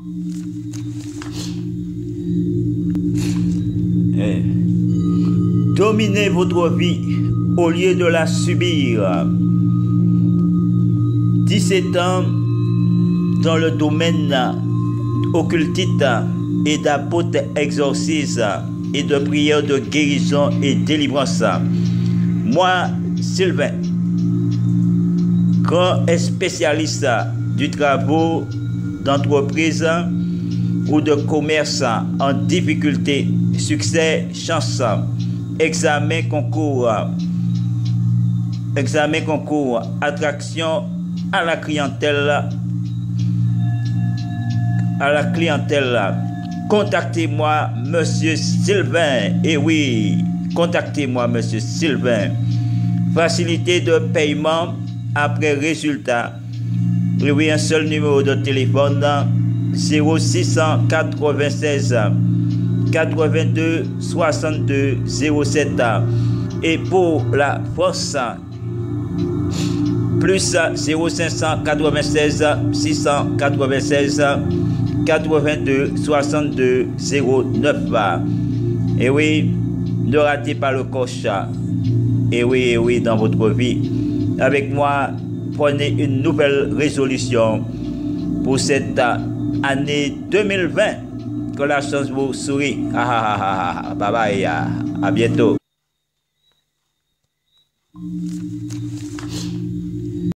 Dominez votre vie au lieu de la subir. 17 ans dans le domaine occultiste et d'apôtre exorciste et de prière de guérison et délivrance. Moi, Sylvain, grand spécialiste du travail d'entreprise ou de commerce en difficulté, succès, chance, examen, concours, attraction à la clientèle, Contactez-moi, Monsieur Sylvain. Et oui, contactez-moi, Monsieur Sylvain. Facilité de paiement après résultat. Et oui, un seul numéro de téléphone, 0696 82 62 07. Et pour la force, plus 0596 696 82 62 09. Et oui, ne ratez pas le coche. Et oui, dans votre vie. Avec moi, prenez une nouvelle résolution pour cette année 2020. Que la chance vous sourit. Bye bye. À bientôt.